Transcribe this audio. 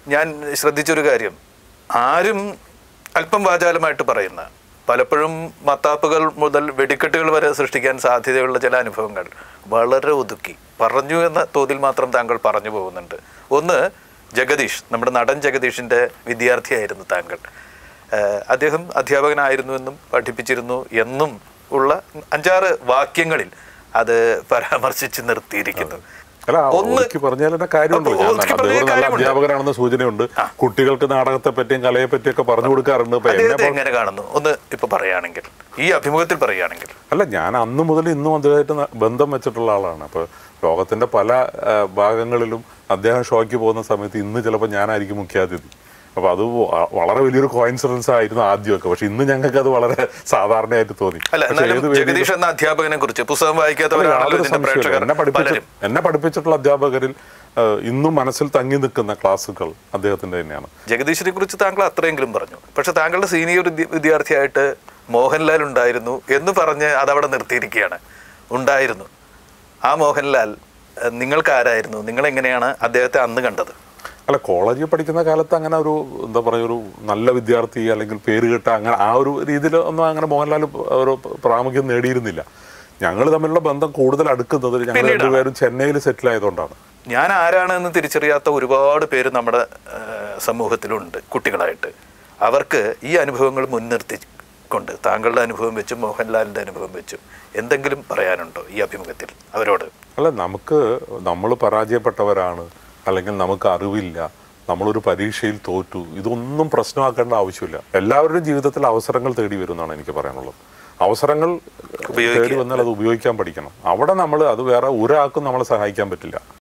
ഞാൻ ശ്രദ്ധിച്ചൊരു കാര്യം, ആരും അല്പം വാചാലമായിട്ട് പറയുന്ന, പലപ്പോഴും മത്താപ്പുകൾ മുതൽ വെടിക്കെട്ടുകൾ വരെ സൃഷ്ടിക്കാൻ സാധ്യതയുള്ള ചില അനുഭവങ്ങൾ വളരെ ഒതുക്കി പറഞ്ഞു എന്ന തോതിൽ മാത്രം താങ്കൾ പറഞ്ഞു പോകുന്നുണ്ട്. ഒന്ന്, ജഗദീഷ്, നമ്മുടെ നടൻ ജഗദീഷിൻ്റെ വിദ്യാർത്ഥിയായിരുന്നു താങ്കൾ. അദ്ദേഹം അധ്യാപകനായിരുന്നുവെന്നും പഠിപ്പിച്ചിരുന്നു എന്നും ഉള്ള 5-6 വാക്യങ്ങളിൽ അത് പരാമർശിച്ച് നിർത്തിയിരിക്കുന്നു. അധ്യാപകരാണെന്ന് സൂചനയുണ്ട്. കുട്ടികൾക്ക് നാടകത്തെ പറ്റിയും കലയെ പറ്റിയൊക്കെ പറഞ്ഞു കൊടുക്കാറുണ്ട്. എങ്ങനെ കാണുന്നു ഒന്ന് ഇപ്പൊ പറയുകയാണെങ്കിൽ, ഈ അഭിമുഖത്തിൽ പറയുകയാണെങ്കിൽ? അല്ല, ഞാൻ അന്ന് മുതൽ ഇന്നും അദ്ദേഹമായിട്ട് ബന്ധം വെച്ചിട്ടുള്ള ആളാണ്. അപ്പൊ ലോകത്തിന്റെ പല ഭാഗങ്ങളിലും അദ്ദേഹം ഷോയ്ക്ക് പോകുന്ന സമയത്ത് ഇന്ന് ചിലപ്പോൾ ഞാനായിരിക്കും മുഖ്യാതിഥി. അപ്പൊ അത് വളരെ വലിയൊരു കോയിൻസിഡൻസ് ആയിരുന്നു ആദ്യമൊക്കെ. പക്ഷെ ഇന്ന് ഞങ്ങൾക്ക് അത് വളരെ സാധാരണയായിട്ട് തോന്നി. ജഗദീഷ് എന്ന അധ്യാപകനെ കുറിച്ച് പുസ്തകം എന്നെ പഠിപ്പിച്ചിട്ടുള്ള അധ്യാപകരിൽ ഇന്നും മനസ്സിൽ തങ്ങി നിൽക്കുന്ന ക്ലാസ്സുകൾ അദ്ദേഹത്തിന്റെ തന്നെയാണ്. ജഗദീഷിനെ കുറിച്ച് താങ്കൾ അത്രയെങ്കിലും പറഞ്ഞു. പക്ഷെ താങ്കളുടെ സീനിയർ വിദ്യാർത്ഥിയായിട്ട് മോഹൻലാൽ ഉണ്ടായിരുന്നു എന്ന് പറഞ്ഞ് അതവിടെ നിർത്തിയിരിക്കുകയാണ്. ഉണ്ടായിരുന്നു. ആ മോഹൻലാൽ നിങ്ങൾക്ക് ആരായിരുന്നു? നിങ്ങളെങ്ങനെയാണ് അദ്ദേഹത്തെ അന്ന് കണ്ടത്? അല്ല, കോളേജിൽ പഠിക്കുന്ന കാലത്ത് അങ്ങനെ ഒരു എന്താ പറയുക, ഒരു നല്ല വിദ്യാർത്ഥി അല്ലെങ്കിൽ പേര് കേട്ട അങ്ങനെ ആ ഒരു രീതിയിൽ ഒന്നും അങ്ങനെ മോഹൻലാൽ ഒരു പ്രാമുഖ്യം നേടിയിരുന്നില്ല. ഞങ്ങൾ തമ്മിലുള്ള ബന്ധം കൂടുതൽ അടുക്കുന്നത് ഞങ്ങൾ രണ്ടുപേരും ചെന്നൈയിൽ സെറ്റിൽ ആയതുകൊണ്ടാണ്. ഞാൻ ആരാണെന്ന് തിരിച്ചറിയാത്ത ഒരുപാട് പേര് നമ്മുടെ സമൂഹത്തിലുണ്ട് കുട്ടികളായിട്ട്. അവർക്ക് ഈ അനുഭവങ്ങൾ മുൻനിർത്തിക്കൊണ്ട് താങ്കളുടെ അനുഭവം വെച്ചും മോഹൻലാലിൻ്റെ അനുഭവം വെച്ചും എന്തെങ്കിലും പറയാനുണ്ടോ ഈ അഭിമുഖത്തിൽ അവരോട്? അല്ല, നമ്മൾ പരാജയപ്പെട്ടവരാണ്, അല്ലെങ്കിൽ നമുക്ക് അറിവില്ല, നമ്മളൊരു പരീക്ഷയിൽ തോറ്റു, ഇതൊന്നും പ്രശ്നമാക്കേണ്ട ആവശ്യമില്ല. എല്ലാവരുടെയും ജീവിതത്തിൽ അവസരങ്ങൾ തേടി വരുമെന്നാണ് എനിക്ക് പറയാനുള്ളത്. അവസരങ്ങൾ തേടി വന്നാൽ അത് ഉപയോഗിക്കാൻ പഠിക്കണം. അവിടെ അത് വേറെ ഒരാൾക്കും നമ്മളെ സഹായിക്കാൻ പറ്റില്ല.